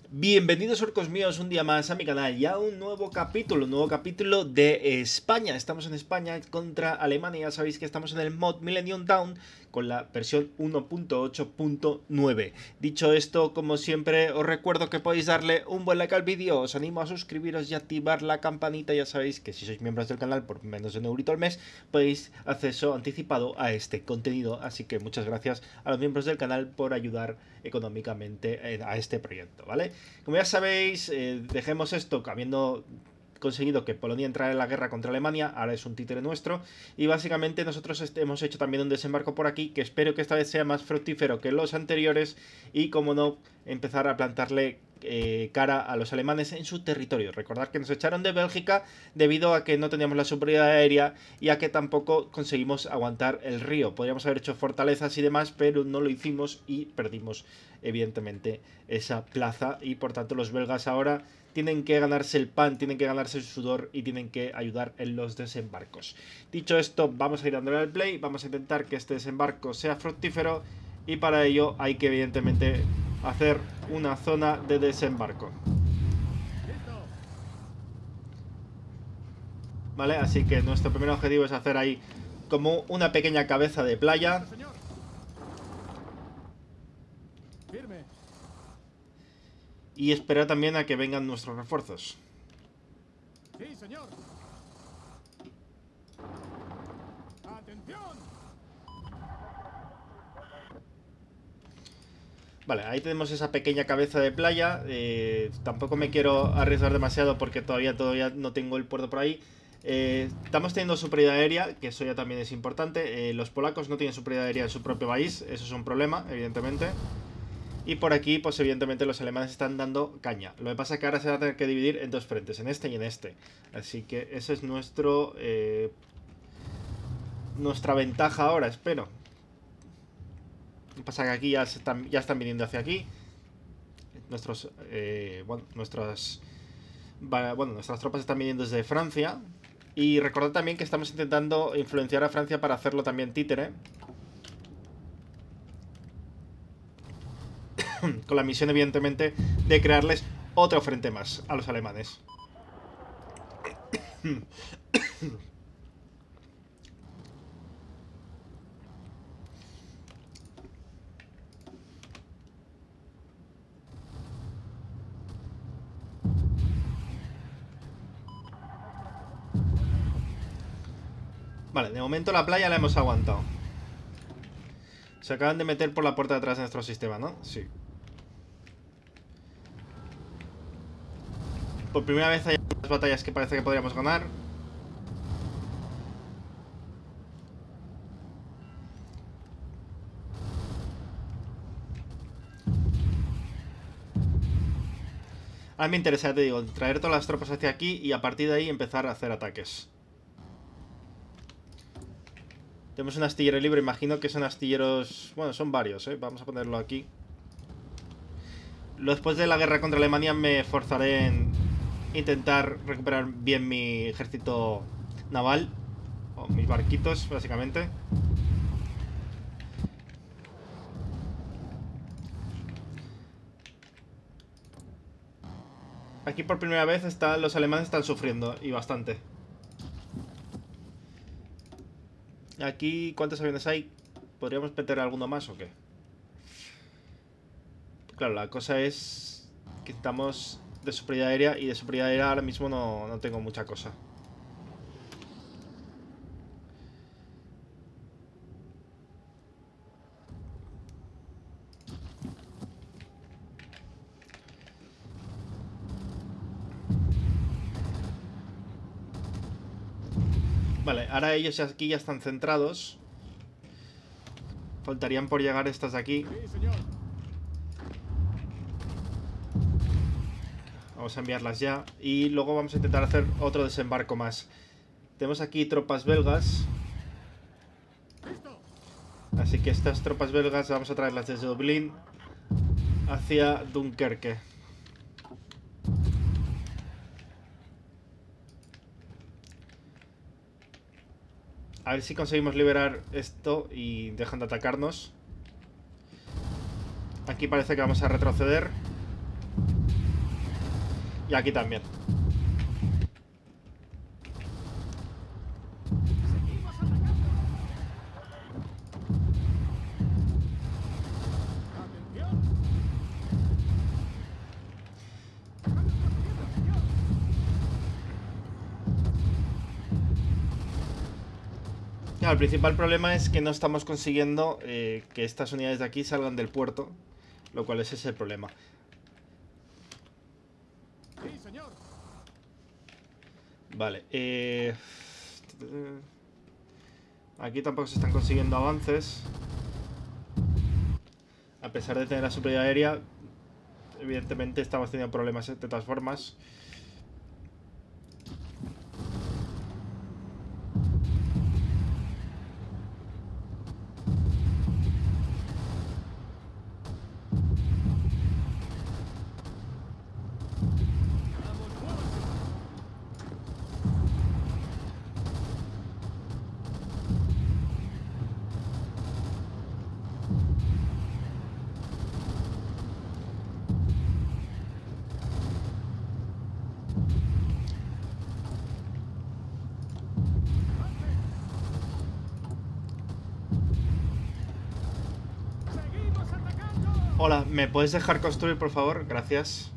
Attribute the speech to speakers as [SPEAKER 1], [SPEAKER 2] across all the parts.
[SPEAKER 1] Bienvenidos orcos míos un día más a mi canal y a un nuevo capítulo de España. Estamos en España contra Alemania, ya sabéis que estamos en el mod Millennium Down con la versión 1.8.9. Dicho esto, como siempre, os recuerdo que podéis darle un buen like al vídeo, os animo a suscribiros y activar la campanita. Ya sabéis que si sois miembros del canal por menos de €1 al mes, podéis acceso anticipado a este contenido. Así que muchas gracias a los miembros del canal por ayudar económicamente a este proyecto, ¿vale? Como ya sabéis, dejemos esto habiendo conseguido que Polonia entrara en la guerra contra Alemania, ahora es un títere nuestro, y básicamente nosotros hemos hecho también un desembarco por aquí, que espero que esta vez sea más fructífero que los anteriores, y como no, empezar a plantarle cara a los alemanes en su territorio. Recordad que nos echaron de Bélgica debido a que no teníamos la superioridad aérea y a que tampoco conseguimos aguantar el río. Podríamos haber hecho fortalezas y demás, pero no lo hicimos y perdimos evidentemente esa plaza, y por tanto los belgas ahora tienen que ganarse el pan, tienen que ganarse el sudor y tienen que ayudar en los desembarcos. Dicho esto, vamos a ir dándole al play, vamos a intentar que este desembarco sea fructífero y para ello hay que evidentemente hacer una zona de desembarco. Vale, así que nuestro primer objetivo es hacer ahí como una pequeña cabeza de playa. Y esperar también a que vengan nuestros refuerzos.
[SPEAKER 2] Sí, señor. ¡Atención!
[SPEAKER 1] Vale, ahí tenemos esa pequeña cabeza de playa. Tampoco me quiero arriesgar demasiado porque todavía no tengo el puerto por ahí. Estamos teniendo superioridad aérea, que eso ya también es importante. Los polacos no tienen superioridad aérea en su propio país, eso es un problema, evidentemente. Y por aquí, pues evidentemente los alemanes están dando caña. Lo que pasa es que ahora se va a tener que dividir en dos frentes, en este y en este. Así que ese es nuestra ventaja ahora, espero. Lo que pasa es que aquí ya están viniendo hacia aquí. Nuestras tropas están viniendo desde Francia. Y recordad también que estamos intentando influenciar a Francia para hacerlo también títere. Con la misión, evidentemente, de crearles otro frente más a los alemanes. Vale, de momento la playa la hemos aguantado. Se acaban de meter por la puerta de atrás de nuestro sistema, ¿no? Sí. Por primera vez hay unas batallas que parece que podríamos ganar. A mí me interesa, ya te digo, traer todas las tropas hacia aquí y a partir de ahí empezar a hacer ataques. Tenemos un astillero libre, imagino que son astilleros... Bueno, son varios, ¿eh? Vamos a ponerlo aquí. Después de la guerra contra Alemania me esforzaré en intentar recuperar bien mi ejército naval. O mis barquitos, básicamente. Aquí por primera vez los alemanes están sufriendo, y bastante. Aquí, ¿cuántos aviones hay? ¿Podríamos meter alguno más o qué? Claro, la cosa es que estamos de superioridad aérea y de superioridad aérea ahora mismo no tengo mucha cosa. Vale, ahora ellos aquí ya están centrados. Faltarían por llegar estas de aquí.
[SPEAKER 2] Sí, señor.
[SPEAKER 1] Vamos a enviarlas ya. Y luego vamos a intentar hacer otro desembarco más. Tenemos aquí tropas belgas. Así que estas tropas belgas vamos a traerlas desde Dublín hacia Dunkerque. A ver si conseguimos liberar esto y dejan de atacarnos. Aquí parece que vamos a retroceder. Y aquí también.
[SPEAKER 2] Seguimos atacando. Atención. Estamos prosiguiendo, señor.
[SPEAKER 1] Claro, el principal problema es que no estamos consiguiendo que estas unidades de aquí salgan del puerto, lo cual ese es el problema.
[SPEAKER 2] Sí, señor.
[SPEAKER 1] Vale, aquí tampoco se están consiguiendo avances. A pesar de tener la superioridad aérea, evidentemente estamos teniendo problemas de todas formas.
[SPEAKER 2] Vamos, muévanse. ¡Seguimos atacando!
[SPEAKER 1] Hola, ¿me puedes dejar construir, por favor? Gracias.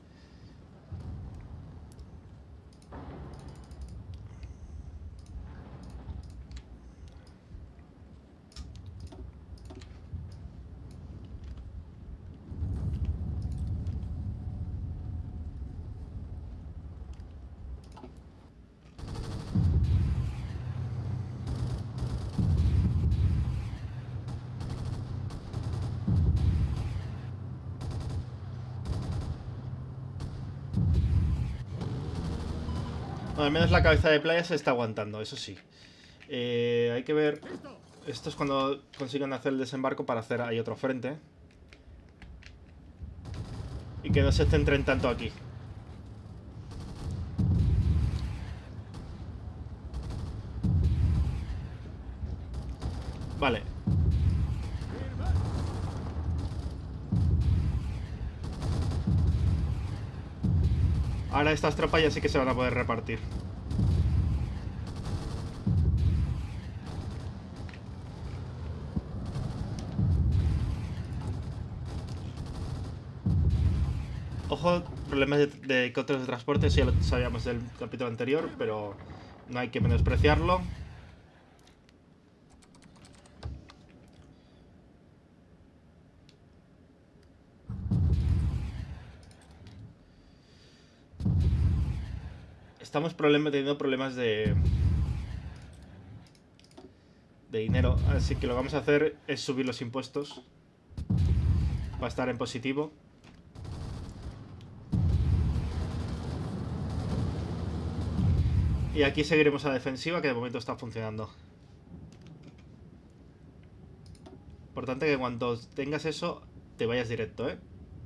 [SPEAKER 1] Bueno, al menos la cabeza de playa se está aguantando, eso sí. Hay que ver...
[SPEAKER 2] ¡Listo!
[SPEAKER 1] Esto es cuando consigan hacer el desembarco para hacer ahí otro frente. Y que no se centren tanto aquí. Vale.
[SPEAKER 2] ¡Firme!
[SPEAKER 1] Ahora estas tropas ya sí que se van a poder repartir. Ojo, problemas de controles de transporte, eso ya lo sabíamos del capítulo anterior, pero no hay que menospreciarlo. Estamos teniendo problemas de dinero, así que lo que vamos a hacer es subir los impuestos. Va a estar en positivo. Y aquí seguiremos a la defensiva, que de momento está funcionando. Importante que cuando tengas eso, te vayas directo, ¿eh?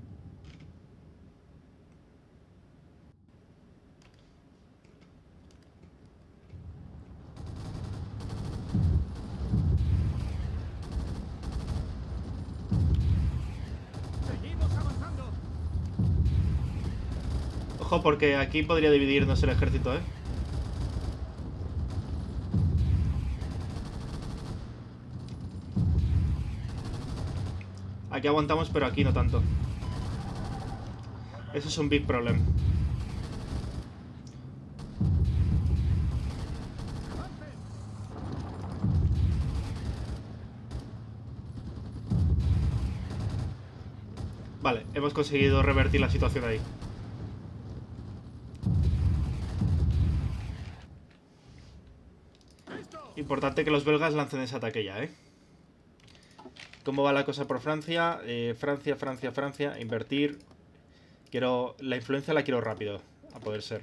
[SPEAKER 2] ¡Seguimos avanzando!
[SPEAKER 1] Ojo, porque aquí podría dividirnos el ejército, ¿eh? Aquí aguantamos, pero aquí no tanto. Eso es un big problem.
[SPEAKER 2] ¡Avancen!
[SPEAKER 1] Vale, hemos conseguido revertir la situación ahí.
[SPEAKER 2] ¡Listo!
[SPEAKER 1] Importante que los belgas lancen ese ataque ya, ¿eh? ¿Cómo va la cosa por Francia? Francia. Invertir. Quiero... La influencia la quiero rápido, a poder ser.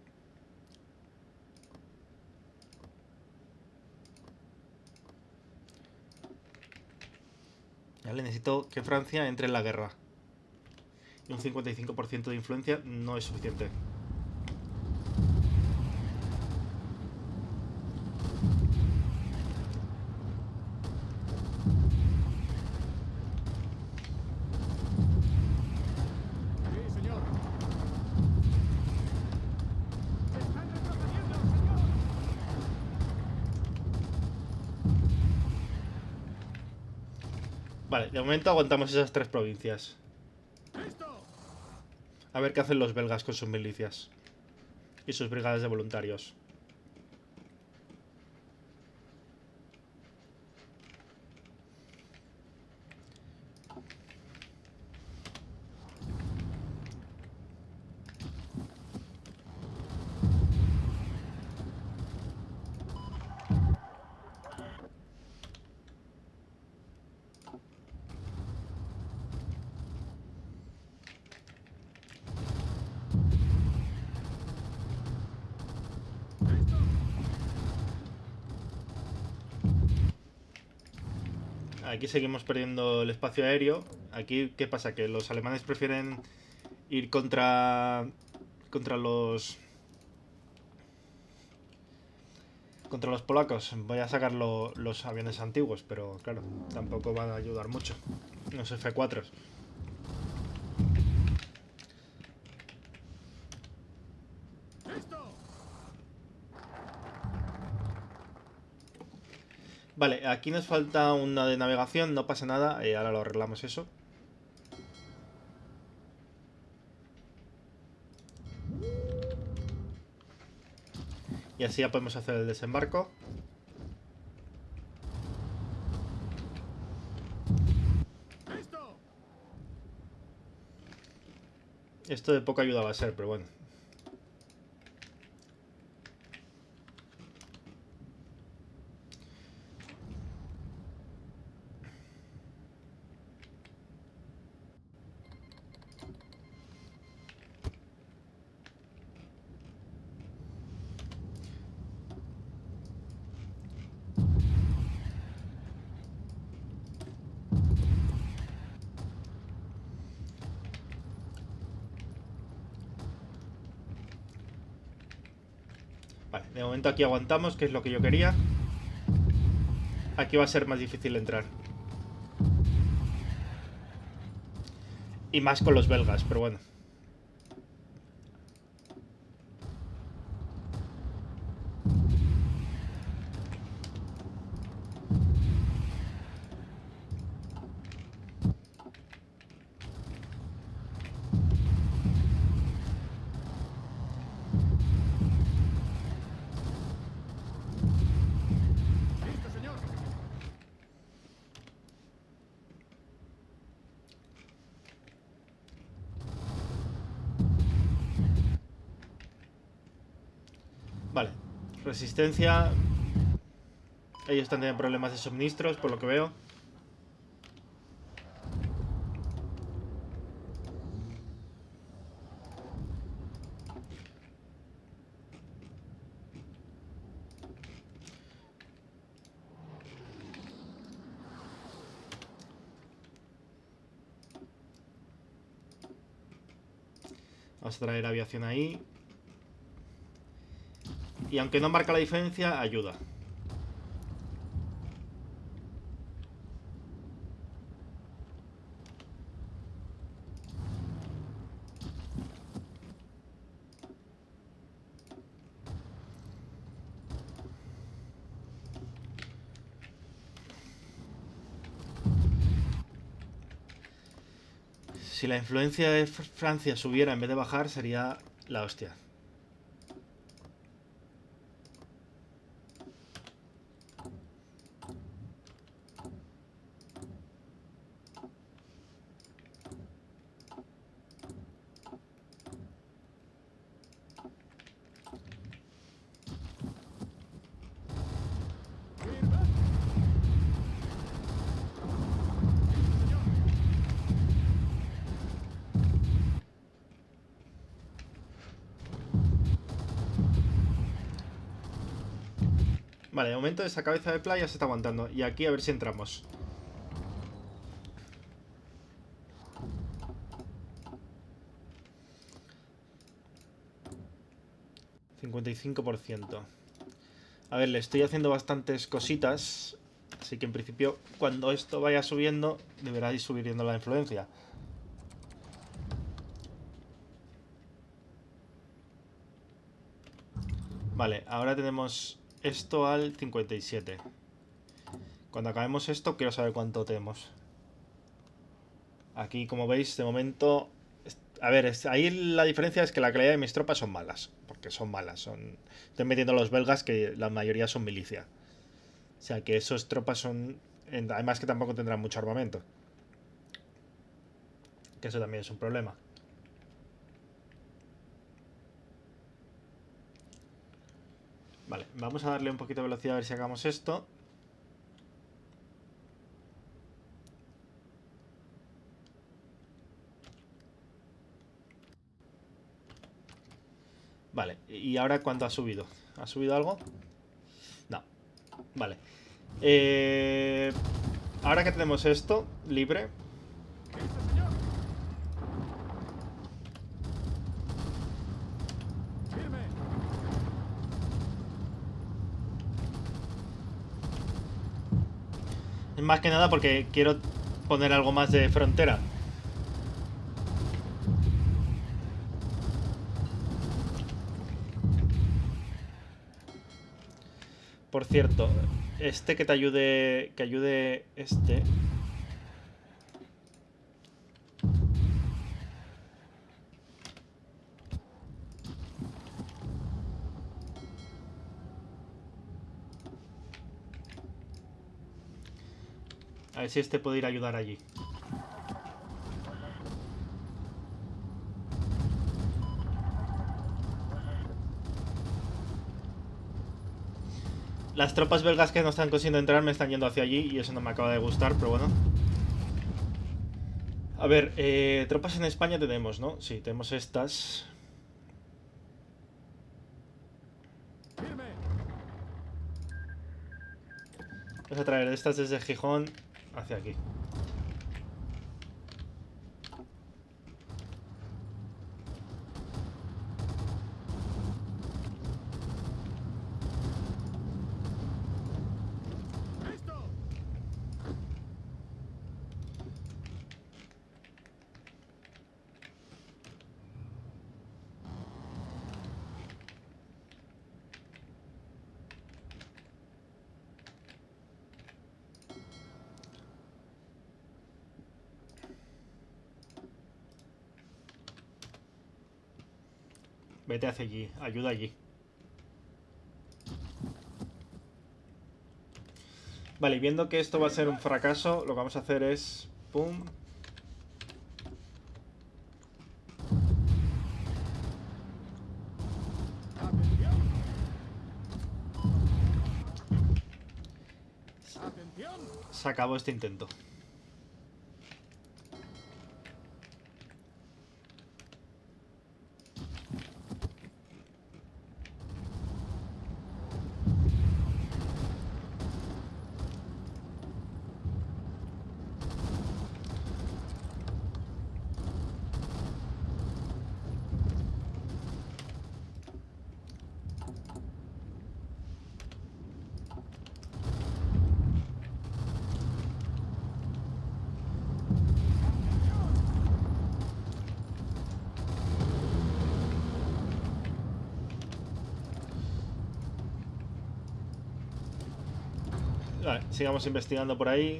[SPEAKER 1] Vale, necesito que Francia entre en la guerra. Y un 55% de influencia no es suficiente.
[SPEAKER 2] Sí, señor.
[SPEAKER 1] Vale, de momento aguantamos esas 3 provincias.
[SPEAKER 2] ¡Listo!
[SPEAKER 1] A ver qué hacen los belgas con sus milicias. Y sus brigadas de voluntarios. Aquí seguimos perdiendo el espacio aéreo. Aquí, ¿qué pasa? Que los alemanes prefieren ir contra los polacos. Voy a sacar los aviones antiguos, pero claro, tampoco van a ayudar mucho. Los F4.
[SPEAKER 2] ¡Listo!
[SPEAKER 1] Vale, aquí nos falta una de navegación, no pasa nada, ahora lo arreglamos eso. Y así ya podemos hacer el desembarco.
[SPEAKER 2] ¡Listo!
[SPEAKER 1] Esto de poca ayuda va a ser, pero bueno. Vale, de momento aquí aguantamos, que es lo que yo quería. Aquí va a ser más difícil entrar. Y más con los belgas, pero bueno.
[SPEAKER 2] ¡Listo, señor!
[SPEAKER 1] Vale, resistencia. Ellos están teniendo problemas de suministros, por lo que veo. Vamos a traer aviación ahí. Y aunque no marca la diferencia, ayuda. Si la influencia de Francia subiera en vez de bajar, sería la hostia.
[SPEAKER 2] ¡Firme! ¡Listo, señor!
[SPEAKER 1] Vale, de momento esa cabeza de playa se está aguantando. Y aquí a ver si entramos. ...55%. A ver, le estoy haciendo bastantes cositas. Así que en principio, cuando esto vaya subiendo, deberá ir subiendo la influencia. Vale, ahora tenemos esto al 57. Cuando acabemos esto, quiero saber cuánto tenemos. Aquí, como veis, de momento... A ver, ahí la diferencia es que la calidad de mis tropas son malas. Porque son malas. Estoy metiendo a los belgas, que la mayoría son milicia. O sea, que esos tropas son... Además que tampoco tendrán mucho armamento. Que eso también es un problema. Vale, vamos a darle un poquito de velocidad a ver si hagamos esto. Vale, ¿y ahora cuánto ha subido? ¿Ha subido algo? No. Vale. Ahora que tenemos esto libre...
[SPEAKER 2] ¡Listo, señor! ¡Firme!
[SPEAKER 1] Es más que nada porque quiero poner algo más de frontera. Por cierto, que te ayude... Que ayude este... A ver si este puede ir a ayudar allí. Las tropas belgas que no están consiguiendo entrar me están yendo hacia allí y eso no me acaba de gustar, pero bueno. A ver, tropas en España tenemos, ¿no? Sí, tenemos estas.
[SPEAKER 2] ¡Firme!
[SPEAKER 1] Vamos a traer estas desde Gijón hacia aquí.
[SPEAKER 2] ¡Listo!
[SPEAKER 1] Vete hacia allí, ayuda allí. Vale, y viendo que esto va a ser un fracaso, lo que vamos a hacer es... ¡Pum!
[SPEAKER 2] ¡Atención! ¡Atención!
[SPEAKER 1] Se acabó este intento. Vale, sigamos investigando por ahí.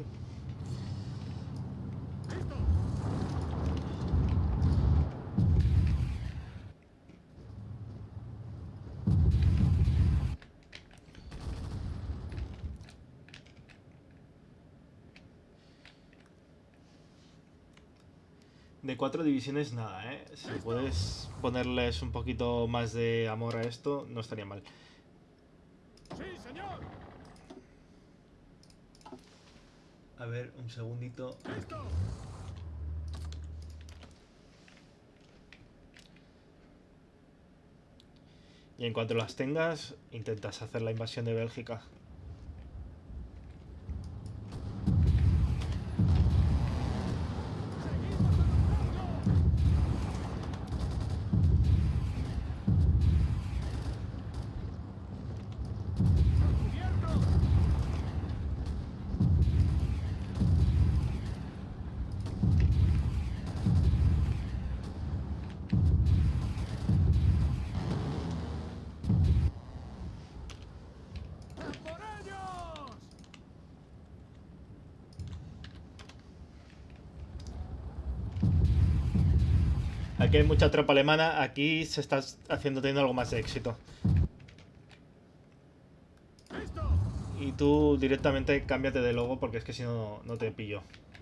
[SPEAKER 2] ¡Listo!
[SPEAKER 1] De 4 divisiones nada, ¿eh? Si puedes ponerles un poquito más de amor a esto, no estaría mal.
[SPEAKER 2] ¡Sí, señor!
[SPEAKER 1] A ver, un segundito.
[SPEAKER 2] ¡Listo!
[SPEAKER 1] Y en cuanto las tengas, intentas hacer la invasión de Bélgica.
[SPEAKER 2] ¡Seguimos avanzando! ¡Cubierto! ¡A por
[SPEAKER 1] Aquí hay mucha tropa alemana. Aquí se está teniendo algo más de éxito.
[SPEAKER 2] ¡Listo!
[SPEAKER 1] Y tú directamente cámbiate de logo porque es que si no, no te pillo.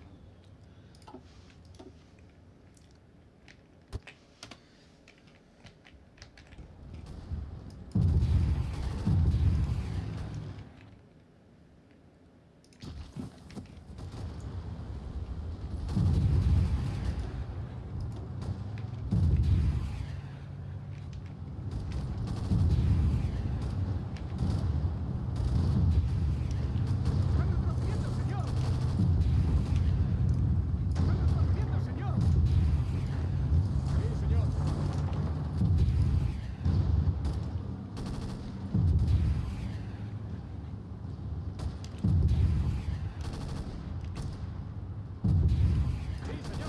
[SPEAKER 2] ¡Están retrocediendo, señor! ¡Están retrocediendo, señor! Sí, señor. Sí, señor.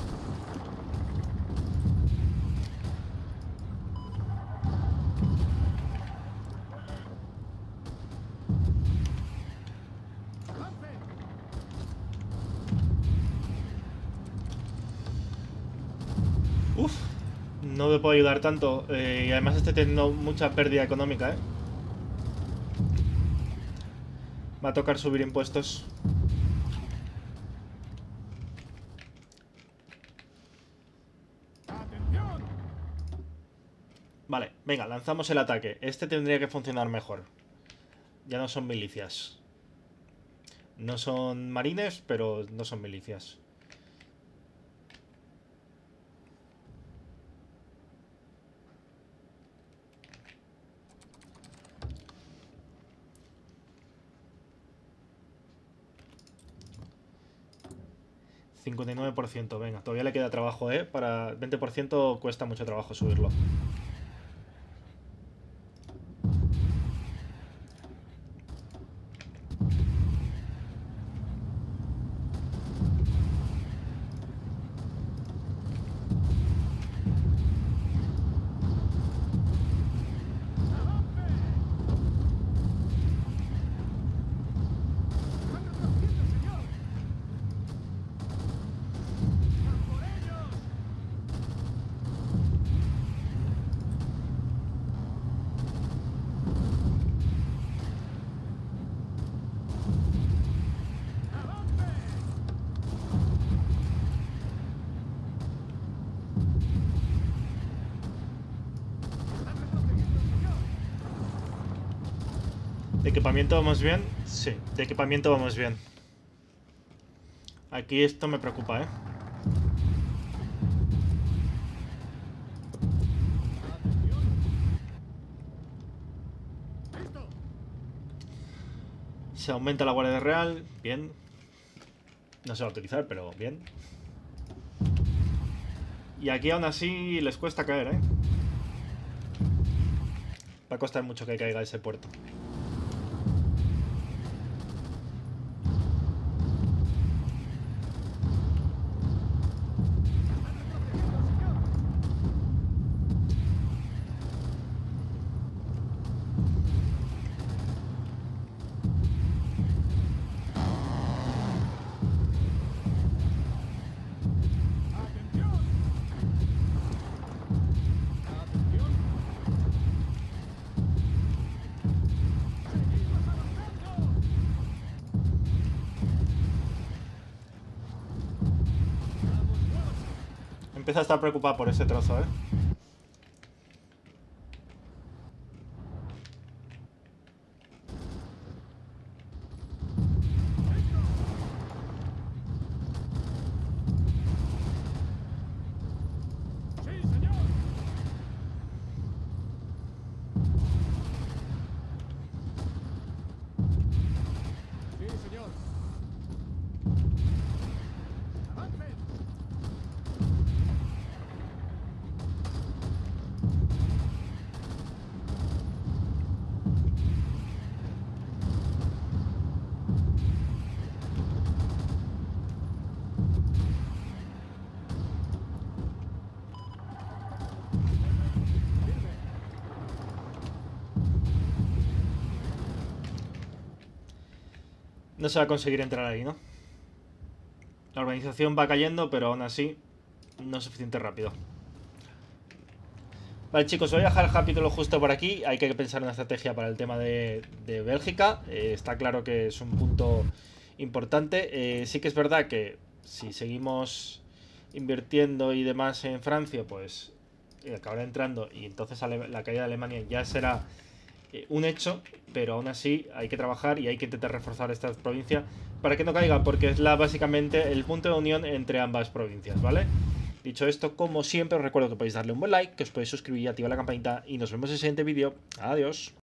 [SPEAKER 2] ¡Avance!
[SPEAKER 1] Uf, no me puedo ayudar tanto. Y además estoy teniendo mucha pérdida económica, ¿eh? Va a tocar subir impuestos.
[SPEAKER 2] ¡Atención!
[SPEAKER 1] Vale, venga, lanzamos el ataque. Este tendría que funcionar mejor. Ya no son milicias. No son marines, pero no son milicias. ...59%, venga, todavía le queda trabajo, ¿eh? Para 20% cuesta mucho trabajo subirlo.
[SPEAKER 2] ¡Están retrocediendo, señor! ¡A por ellos! ¡Avance! ¡Están retrocediendo, señor!
[SPEAKER 1] ¿De equipamiento vamos bien? Sí, de equipamiento vamos bien. Aquí esto me preocupa, ¿eh?
[SPEAKER 2] ¡Atención! ¡Listo!
[SPEAKER 1] Se aumenta la Guardia Real, bien. No se va a utilizar, pero bien. Y aquí aún así les cuesta caer, ¿eh? Va a costar mucho que caiga ese puerto.
[SPEAKER 2] ¡Están retrocediendo, señor! ¡Atención! ¡Atención! ¡Seguimos avanzando! ¡Vamos, muévase!
[SPEAKER 1] Empieza a estar preocupado por ese trozo, ¿eh?
[SPEAKER 2] ¡Sí, señor! ¡Sí, señor! ¡Avancen! ¡Firme!
[SPEAKER 1] No se va a conseguir entrar ahí, ¿no? La organización va cayendo, pero aún así no es suficiente rápido. Vale, chicos, voy a dejar el capítulo justo por aquí. Hay que pensar una estrategia para el tema de Bélgica. Está claro que es un punto importante. Sí que es verdad que si seguimos invirtiendo y demás en Francia, pues acabará entrando y entonces la caída de Alemania ya será un hecho, pero aún así hay que trabajar y hay que intentar reforzar esta provincia para que no caiga, porque es básicamente el punto de unión entre ambas provincias, ¿vale? Dicho esto, como siempre, os recuerdo que podéis darle un buen like, que os podéis suscribir y activar la campanita y nos vemos en el siguiente vídeo. Adiós.